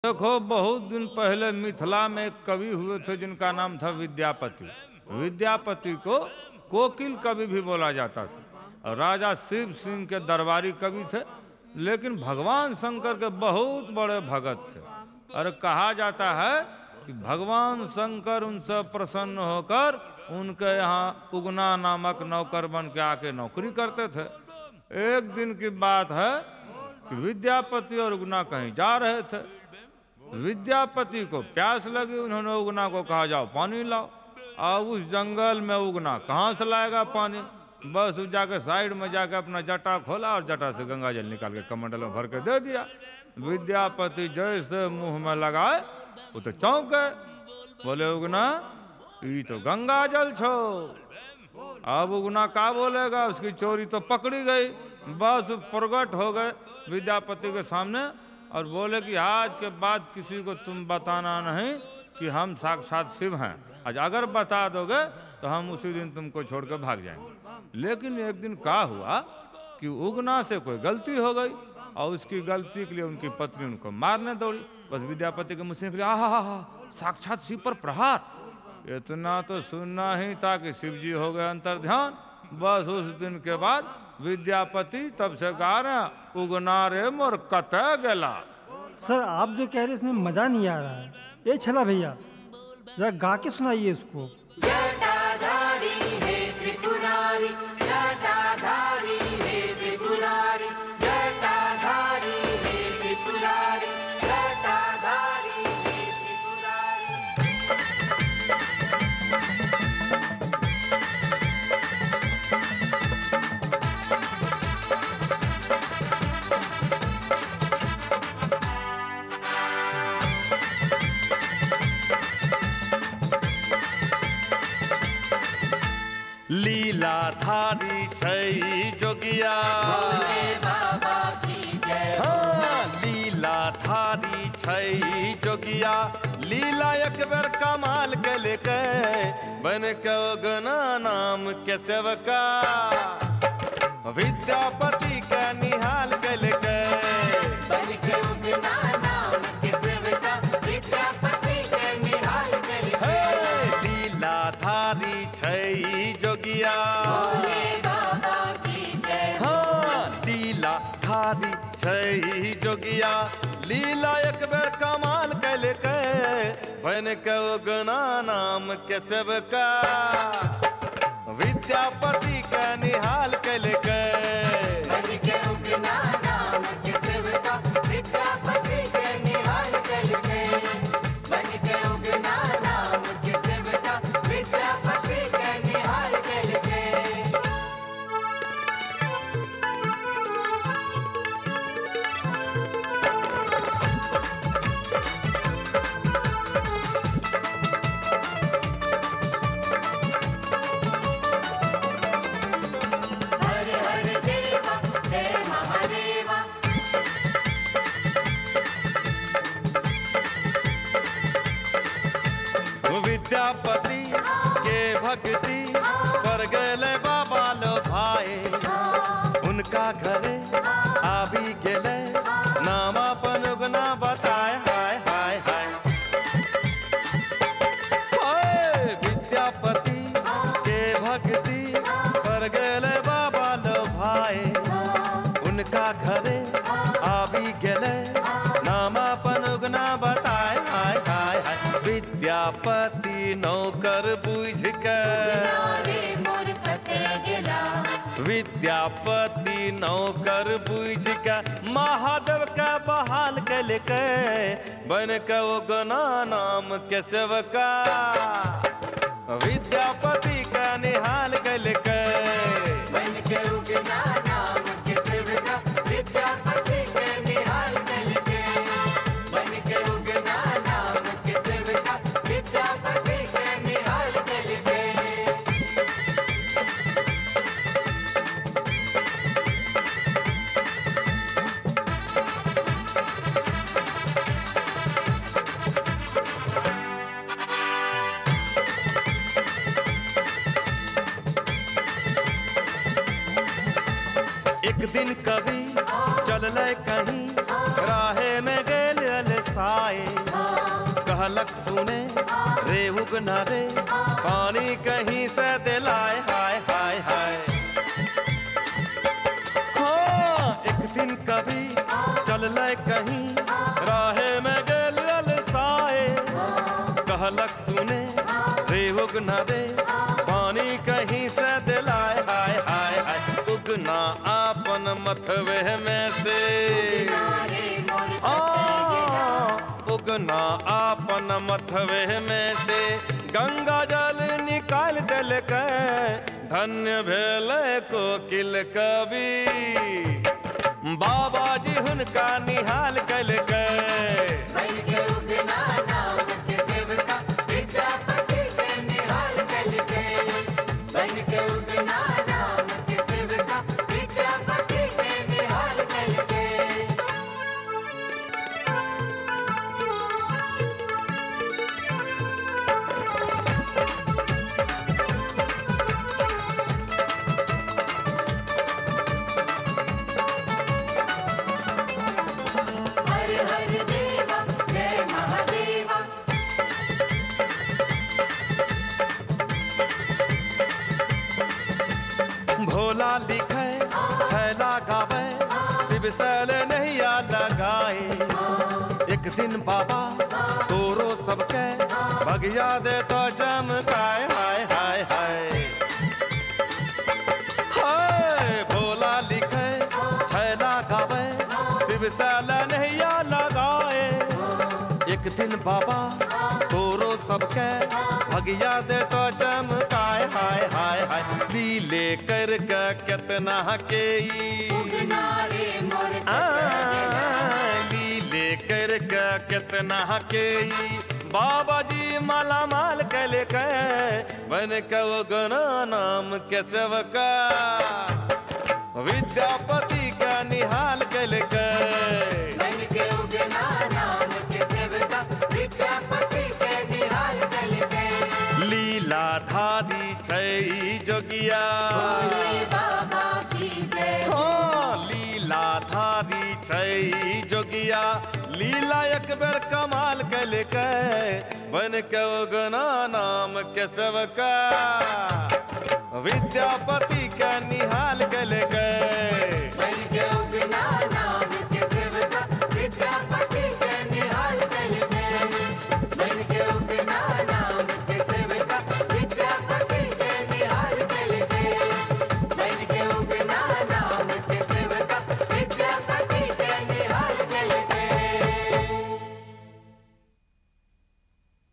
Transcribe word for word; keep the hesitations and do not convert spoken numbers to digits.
देखो, बहुत दिन पहले मिथिला में एक कवि हुए थे जिनका नाम था विद्यापति। विद्यापति को कोकिल कवि भी बोला जाता था और राजा शिव सिंह के दरबारी कवि थे, लेकिन भगवान शंकर के बहुत बड़े भगत थे। और कहा जाता है कि भगवान शंकर उनसे प्रसन्न होकर उनके यहाँ उगना नामक नौकर बन के आके नौकरी करते थे। एक दिन की बात है कि विद्यापति और उगना कहीं जा रहे थे। विद्यापति को प्यास लगी, उन्होंने उगना को कहा जाओ पानी लाओ। अब उस जंगल में उगना कहाँ से लाएगा पानी, बस उस जाके साइड में जाके अपना जटा खोला और जटा से गंगा जल निकाल के कमंडल में भर के दे दिया। विद्यापति जैसे मुंह में लगाए वो तो चौंक गए, बोले उगना ये तो गंगा जल छो। अब उगना क्या बोलेगा, उसकी चोरी तो पकड़ी गई। बस प्रकट हो गए विद्यापति के सामने और बोले कि आज के बाद किसी को तुम बताना नहीं कि हम साक्षात शिव हैं। आज अगर बता दोगे तो हम उसी दिन तुमको छोड़ कर भाग जाएंगे। लेकिन एक दिन क्या हुआ कि उगना से कोई गलती हो गई और उसकी गलती के लिए उनकी पत्नी उनको मारने दौड़ी। बस विद्यापति के मुँह से निकले, आहा हा साक्षात शिव पर प्रहार। इतना तो सुनना ही था कि शिव जी हो गए अंतर ध्यान। बस उस दिन के बाद विद्यापति तब से गा रहे उगना रे मोर कतः गेला। सर आप जो कह रहे इसमें मजा नहीं आ रहा है। ये छला भैया जरा गा के सुनाइए इसको। जटाधारी हे त्रिपुरारी, जटाधारी हे त्रिपुरारी, जटाधारी हे त्रिपुरारी, जटाधारी हे लीलाधारी छै जोगिया, भोले बाबा की जय। हाँ लीलाधारी छै जोगिया, लीला एक बेर कमाल के लेके बन के उगना नाम के सेवका। विद्यापति का निहाल के लेके बन के उगना नाम के सेवका, विद्यापति के निहाल के लेके। लीलाधारी छै जोगिया, भोले बाबा की जय। हाँ लीलाधारी छै जोगिया, लीला एक बेर कमाल के लेके बन के उगना नाम के सेवका। विद्यापति का निहाल के लेके बन के उगना नाम के सेवका, विद्यापति के निहाल के लेके। बन के उगना नाम के सेवका, विद्यापति के निहाल के लेके। हर हर देवा जय महादेवा, विद्यापति के भक्ति कर गए बाबा लो भाई। उनका घरे आबी गेले नाम अपन उगना बताए। हाय हाय हाय ओए विद्यापति के भक्ति कर गए बाबा लो भाई। उनका घरे आबी गेले नाम अपन उगना बताए। हाय हाय हाय विद्यापति नौकर बुझ के रे मोर कतः गेला। विद्यापति नौकर बुझ के महादेव का बहाल के लेके बन के उगना नाम के सेवका। विद्यापति का निहाल के लेके बन के उगना नाम के सेवका, विद्यापति के निहाल के लेके। बन के उगना नाम के सेवका, विद्यापति के निहाल के लेके। एक दिन कभी चल कहीं राहे में गेल अलसाए। कहलक सुने रे उगना रे पानी कहीं से दिलाए हाय हाय हाय। हाँ एक दिन कभी चल ले कहीं राहे में गेल साए कहलक सुने रे उगना रे पानी कहीं से दिलाए हाय हाय हाय। उगना आपन मथवे में से आ उगना आपन मथवे में से गंगा जल निकाल दिल के धन्य भेल कोकिल कवि बाबा जी हुनका निहाल कल के। बन के उगना नाम के सेवका विद्यापति के निहाल कल के। बन के उगना नाम के सेवका विद्यापति के निहाल कल के। हर हर देवा जय महादेवा। भोला लिखे छैला गावे शिव सल नैया लगाए। एक दिन बाबा तोरो सबके भगिया दे तो चमकाए हाय हाय हाय। हाय भोला लिखे छैला गावे शिव सल नैया लगाए। एक दिन बाबा तोरो सबके भगिया दे तो चमकाए हाय हाय हाय। लीले कर के कितना के उगना रे मोर आ, लीले कर के कितना के बाबा जी माला माल कल के बन के उगना नाम के सेवका विद्यापति का निहाल कल के। बन के उगना नाम के सेवका विद्यापति के निहाल कल के। लीलाधारी छै जोगिया भोले बाबा की जय। हाँ लीलाधारी छै जोगिया लीला एक बेर कमाल कल के बन के उगना नाम के सेवका विद्यापति का निहाल कल के।